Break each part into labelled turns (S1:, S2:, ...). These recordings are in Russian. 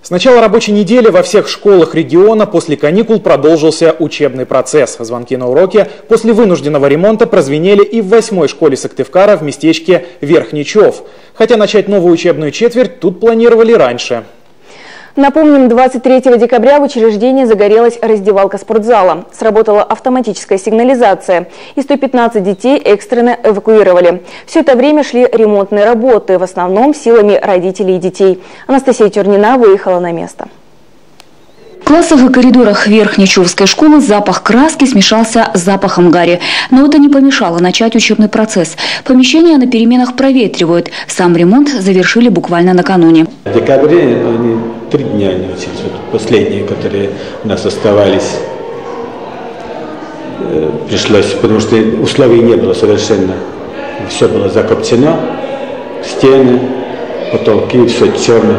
S1: С начала рабочей недели во всех школах региона после каникул продолжился учебный процесс. Звонки на уроки после вынужденного ремонта прозвенели и в 8-й школе Сыктывкара в местечке Верхничев. Хотя начать новую учебную четверть тут планировали раньше.
S2: Напомним, 23 декабря в учреждении загорелась раздевалка спортзала. Сработала автоматическая сигнализация. И 115 детей экстренно эвакуировали. Все это время шли ремонтные работы, в основном силами родителей и детей. Анастасия Тюрнина выехала на место.
S3: В классах и коридорах Верхничевской школы запах краски смешался с запахом гари. Но это не помешало начать учебный процесс. Помещения на переменах проветривают. Сам ремонт завершили буквально накануне.
S4: В декабре 3 дня они учились, последние, которые у нас оставались. Пришлось, потому что условий не было совершенно. Все было закоптено, стены, потолки, все черное.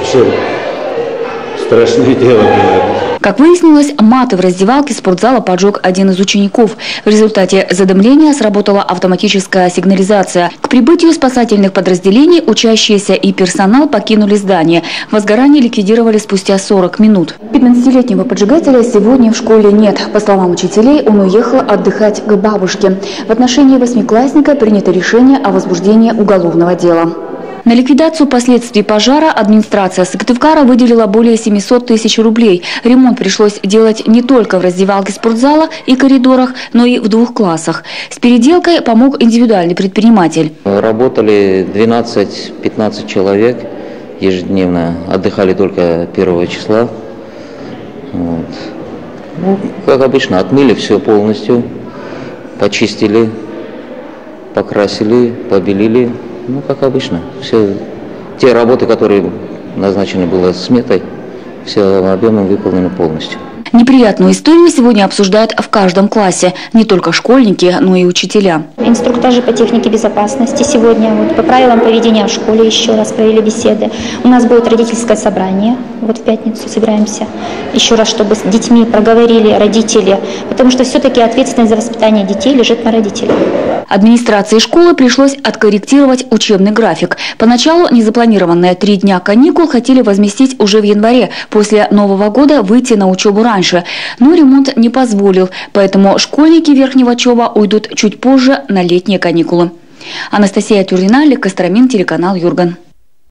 S4: Страшное дело было.
S3: Как выяснилось, маты в раздевалке спортзала поджег один из учеников. В результате задымления сработала автоматическая сигнализация. К прибытию спасательных подразделений учащиеся и персонал покинули здание. Возгорание ликвидировали спустя 40 минут. 15-летнего поджигателя сегодня в школе нет. По словам учителей, он уехал отдыхать к бабушке. В отношении 8-классника принято решение о возбуждении уголовного дела. На ликвидацию последствий пожара администрация Сыктывкара выделила более 700 тысяч рублей. Ремонт пришлось делать не только в раздевалке спортзала и коридорах, но и в 2 классах. С переделкой помог индивидуальный предприниматель.
S5: Работали 12-15 человек ежедневно, отдыхали только 1 числа. Вот. Ну, как обычно, отмыли все полностью, почистили, покрасили, побелили. Ну, как обычно, все те работы, которые назначены было сметой, все объемом выполнены полностью.
S3: Неприятную историю сегодня обсуждают в каждом классе. Не только школьники, но и учителя.
S6: Инструктажи по технике безопасности. Сегодня по правилам поведения в школе еще раз провели беседы. У нас будет родительское собрание. В пятницу собираемся. Еще раз, чтобы с детьми проговорили родители. Потому что все-таки ответственность за воспитание детей лежит на родителях.
S3: Администрации школы пришлось откорректировать учебный график. Поначалу незапланированные 3 дня каникул хотели возместить уже в январе. После Нового года выйти на учебу раньше. Но ремонт не позволил. Поэтому школьники Верхнего уйдут чуть позже на летние каникулы. Анастасия Тюрнина, Олег Костромин, телеканал Юрган.